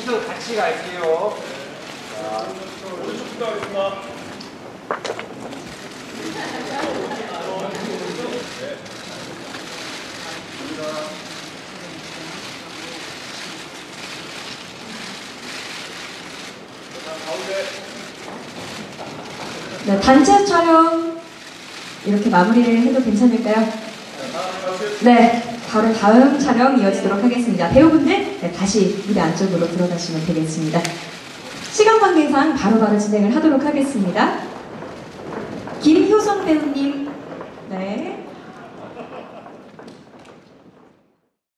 순서 같이 갈게요. 자, 오른쪽부터 하겠습니다. 네, 단체 촬영 이렇게 마무리를 해도 괜찮을까요? 네, 바로 다음 촬영 이어지도록 하겠습니다. 배우분들 네, 다시 무대 안쪽으로 들어가시면 되겠습니다. 시간 관계상 바로바로 진행을 하도록 하겠습니다.